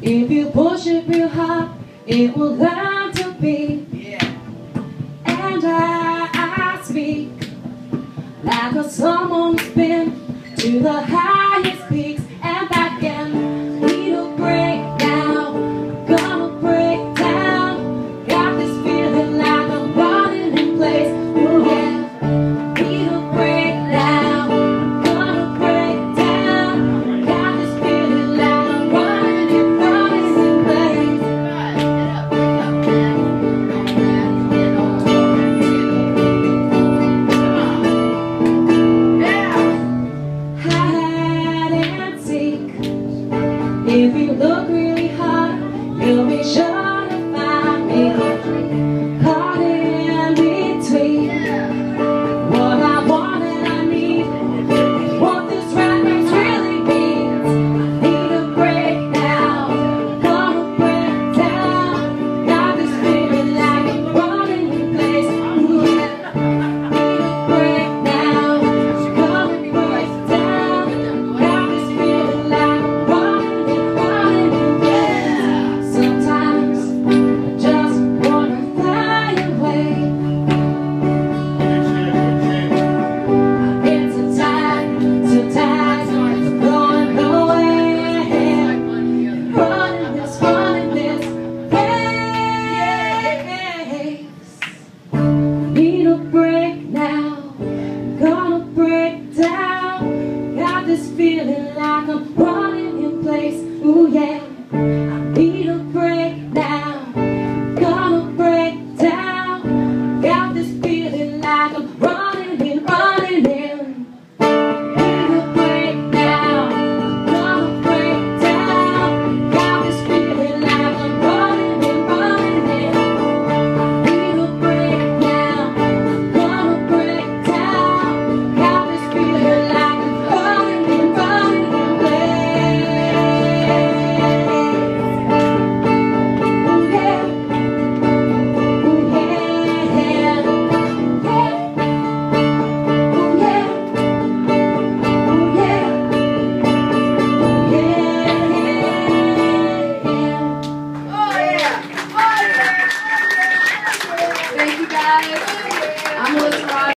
If you push it real hard, it will learn to be. And I speak like a someone who's been to the highest peaks and back again. We'll break down, gonna break down. Got this feeling like I'm running in place. Ooh, yeah. We'll break down, gonna break down. Got this feeling like I'm running in place. Hide and seek. If you look